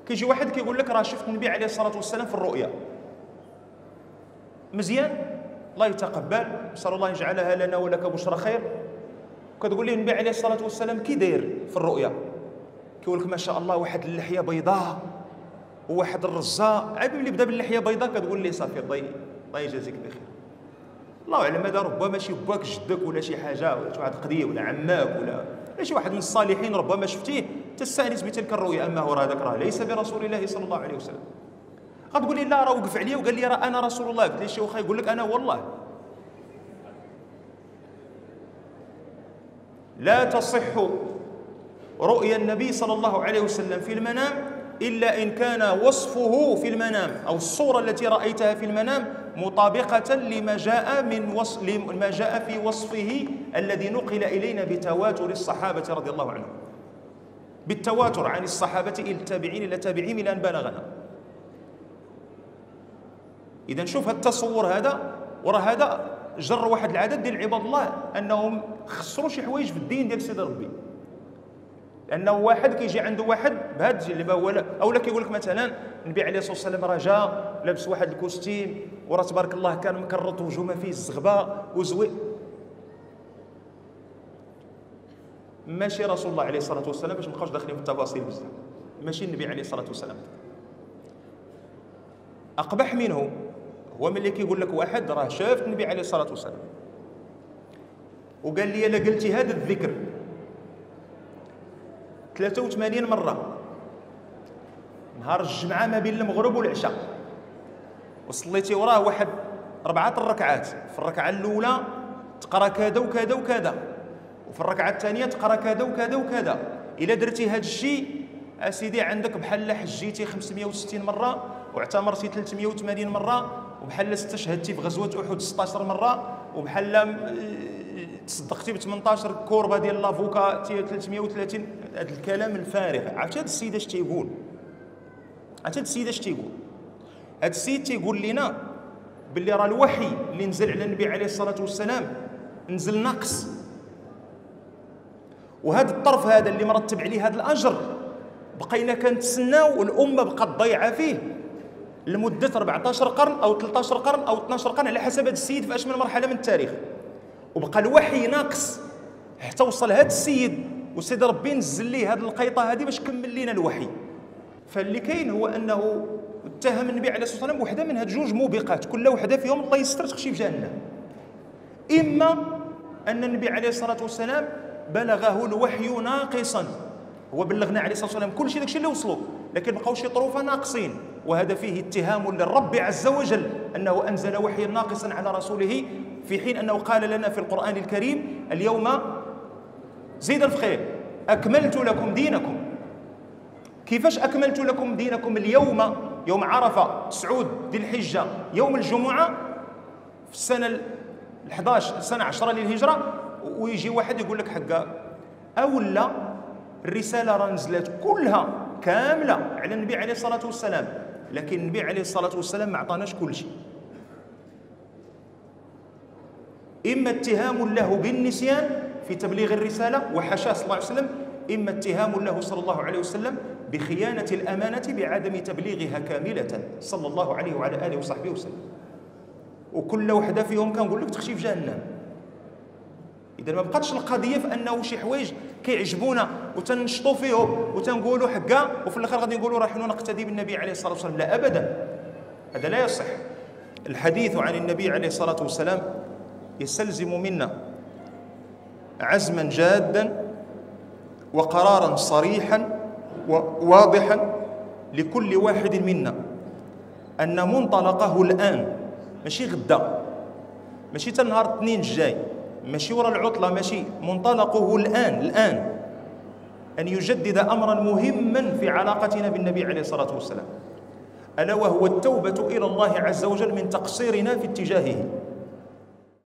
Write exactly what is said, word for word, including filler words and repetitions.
كيجي واحد كيقول لك راه شفت النبي عليه الصلاة والسلام في الرؤيا. مزيان، الله يتقبل، نسأل الله يجعلها لنا ولك بشرى خير. كتقول لي النبي عليه الصلاة والسلام كي داير في الرؤيا؟ كيقول لك ما شاء الله واحد اللحية بيضاء وواحد الرزاء. عاد ملي بدا باللحية بيضاء كتقول لي صافي الله الله يجازيك بخير. الله اعلم، هذا ربما شي باك جدك ولا شي حاجه ولا شي واحد قديم ولا عماك ولا ولا شي واحد من الصالحين ربما شفتيه تستانس بتلك الرؤيا. اما هو هذاك راه ليس برسول الله صلى الله عليه وسلم. غتقول لي لا راه وقف عليا وقال لي راه انا رسول الله. قلت لي شي واخا يقول لك انا والله. لا تصح رؤيا النبي صلى الله عليه وسلم في المنام إلا إن كان وصفه في المنام أو الصورة التي رأيتها في المنام مطابقة لما جاء من وصف لما جاء في وصفه الذي نقل إلينا بتواتر الصحابة رضي الله عنهم، بالتواتر عن الصحابة إلى التابعين إلى التابعين إلى أن بلغنا. إذا شوف التصور هذا، وراه هذا جر واحد العدد ديال عباد الله أنهم خسروا شي حوايج في الدين ديال سيدي ربي. لأنه واحد كيجي عنده واحد بهذا اللي هو أولا كيقول لك مثلا النبي عليه الصلاة والسلام راه جا لابس واحد الكوستيم وراه تبارك الله كان مكرط وجهه ما فيه الزغبة وزوي. ماشي رسول الله عليه الصلاة والسلام، باش ما نبقاوش داخلين في التفاصيل بزاف، ماشي النبي عليه الصلاة والسلام. أقبح منه هو ملي كيقول لك واحد راه شاف النبي عليه الصلاة والسلام وقال لي الا قلتي هذا الذكر ثلاثة وثمانين مرة نهار الجمعة ما بين المغرب والعشاء، وصليتي وراه واحد أربعة الركعات، في الركعة الأولى تقرأ كذا وكذا وكذا، وفي الركعة الثانية تقرأ كذا وكذا وكذا، إلا درتي هذا الشيء أسيدي عندك بحال حجيتي خمسمائة وستين مرة واعتمرتي ثلاثمائة وثمانين مرة، وبحال استشهدتي في غزوة أحد ستة عشر مرة، وبحال تصدقتي ب ثمانية عشر كوربه ديال لافوكا ثلاثمائة وثلاثين. هذا الكلام الفارغ. عرفتي هذا السيد اش تيقول؟ عرفتي هذا السيد اش تيقول؟ هذا السيد تيقول لنا باللي راه الوحي اللي نزل على النبي عليه الصلاه والسلام نزل ناقص، وهذا الطرف هذا اللي مرتب عليه هذا الاجر بقينا كنتسناو والامه بقات ضايعه فيه لمده أربعة عشر قرن او ثلاثة عشر قرن او اثنا عشر قرن على حسب هذا السيد في اش من مرحله من التاريخ، وبقى الوحي ناقص حتى وصل هذا السيد وسيد ربي نزل ليه هذه القيطه هذه باش كمل لنا الوحي. فاللي كاين هو انه اتهم النبي عليه الصلاه والسلام بوحده من هاد جوج موبقات، كل وحده فيهم الله يستر تخشي في جهنم. اما ان النبي عليه الصلاه والسلام بلغه الوحي ناقصا، هو بلغنا عليه الصلاه والسلام كل شيء داكشي اللي وصلوا، لكن بقاو شي طروفه ناقصين، وهذا فيه اتهام للرب عز وجل انه انزل وحيا ناقصا على رسوله، في حين انه قال لنا في القران الكريم اليوم زيد الفخير اكملت لكم دينكم. كيفاش اكملت لكم دينكم؟ اليوم يوم عرفه تسعود ذي الحجه يوم الجمعه في السنه الحادية عشرة السنه عشرة للهجره، ويجي واحد يقول لك حقا اولا الرساله راه نزلت كلها كامله على النبي عليه الصلاه والسلام، لكن النبي عليه الصلاه والسلام ما عطاناش كل شيء. اما اتهام له بالنسيان في تبليغ الرساله وحاشاه صلى الله عليه وسلم، اما اتهام له صلى الله عليه وسلم بخيانه الامانه بعدم تبليغها كامله صلى الله عليه وعلى اله وصحبه وسلم. وكل وحده فيهم كنقول لك تخشي في جهنم. اذا ما بقاتش القضيه في انه شي حوايج كيعجبونا وتنشطوا فيهم وتنقولوا حقا وفي الاخر غادي نقولوا راه حنا نقتدي بالنبي عليه الصلاه والسلام. لا ابدا، هذا لا يصح. الحديث عن النبي عليه الصلاه والسلام يستلزم منا عزما جادا وقرارا صريحا وواضحا لكل واحد منا ان منطلقه الان، ماشي غدا، ماشي حتى النهار الاثنين الجاي، ماشي ورا العطله، ماشي، منطلقه الان الان ان يجدد امرا مهما في علاقتنا بالنبي عليه الصلاه والسلام، الا وهو التوبه الى الله عز وجل من تقصيرنا في اتجاهه.